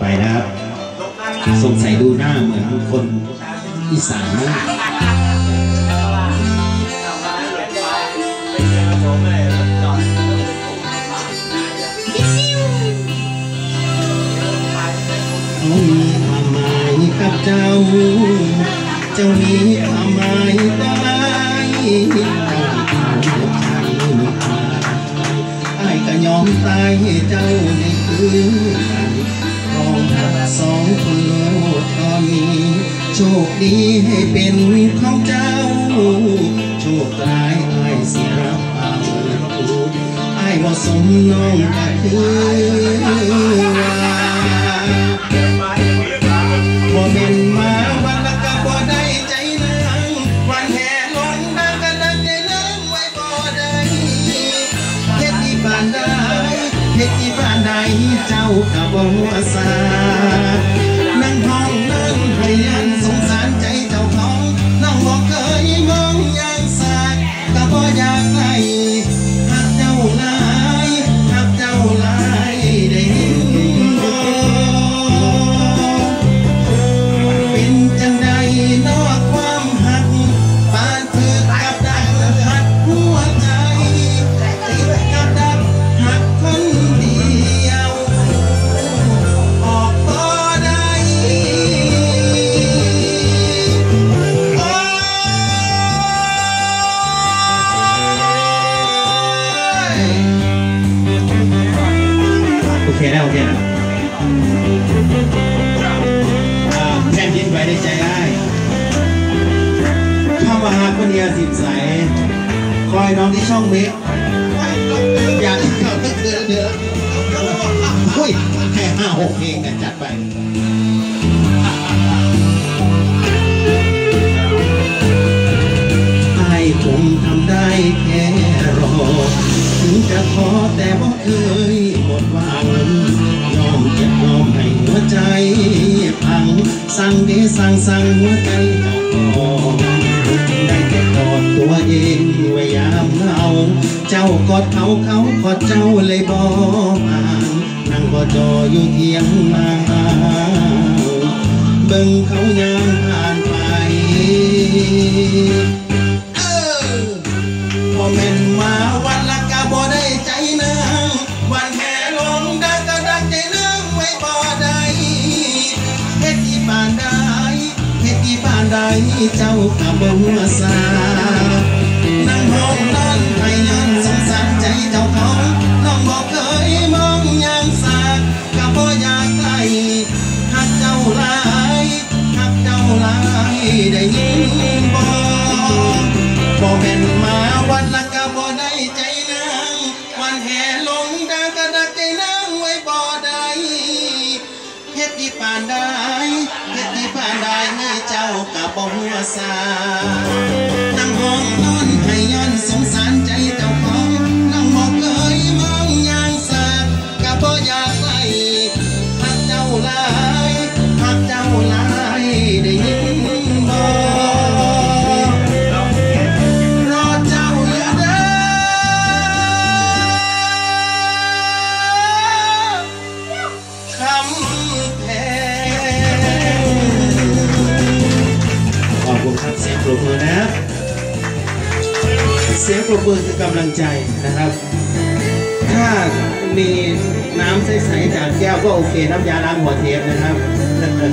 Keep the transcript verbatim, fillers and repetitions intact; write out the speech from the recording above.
ไปนะครับสงสัยดูหน้าเหมือนคนอีสานมากเขามีความหมายกับเจ้าเจ้ามีความหมายต่อไอ้เจ้าที่ทำให้ฉันมีค่าไอ้ก็ยอมตายให้เจ้าได้คืนรองสองคนโลดตอนนี้โชคดีให้เป็นของเจ้าโชคร้ายไอ้สิรับเอาไอ้บ่สมน้องก็คือบ่เป็นมาวันละก็บ่ได้ใจนางวันแห่ลงดังก็ดังใจนางไว้บ่ได้เฮ็ดที่บ้านใดเฮ็ดที่บ้านใดเจ้าก็บ่หัวซานั่งห้องนั้นให้ยันสงสารใจเจ้าของน้องบ่เคยมองอย่างสากก็บ่อยากไล่หักเจ้าหลายหักเจ้าหลายได้ยินบ่เป็นจังใดนอกความหักปานถือกับดักหักหัวใจติดกับดักหักคนเดียวออกบ่ได้โอเคนะโอเคนะแทนยินไว้ในใจได้เข้ามาหาคนเดียวสิบใสคอยน้องที่ช่องเมกอยากเข้าก็เดือดเดือดอุ้ยแค่ห้าหกเพลงกันจัดไปไอ้คงทำได้แค่รอถึงจะท้อแต่บ่เคยหมดหวังยอมเจ็บยอมให้หัวใจพังสั่งเดสั่งสั่งหัวใจเจ้าของได้แต่กอดตัวเองไว้ยามเหงาเจ้ากอดเขาเขากอดเจ้าเลยบ่ห่างนั่งกอดจออยู่เทียงนาเบิ่งเขาย่างผ่านไปเออบ่แม่นมาวันละกะบ่ได้ใจนางวันแห่ลงดังก็ดังใจนางไว้บ่ได้เฮ็ดที่บ้านใดเฮ็ดที่บ้านใดเจ้าก็บ่หัวซานั่งห้องนอนให้ยันสงสารใจเจ้าของน้องบ่เคยมองอย่างสากก็บ่อยากไล่หักเจ้าหลายหักเจ้าหลายได้ยินบ่บ่แม่นมาวันละก็บ่ได้ใจนางวันแห่ลงดังก็ดักใจนางไว้บ่ได้เฮ็ดที่ป่านใดเฮ็ดที่ป่านใดนี่เจ้าก็บ่หัวซานั่งห้องนอนให้ย้อนสงสารใจเจ้าของน้องบ่เคยมองอย่างสากก็บ่อยากไล่หักเจ้าหลายหักเจ้าหลายได้ยินบ่ขอบคุณครับเสียงปรบมือนะเสียงปรบมือคือกำลังใจนะครับถ้ามีน้ำใสๆจากแก้วก็โอเคน้ำยาล้างหัวเทปนะครับ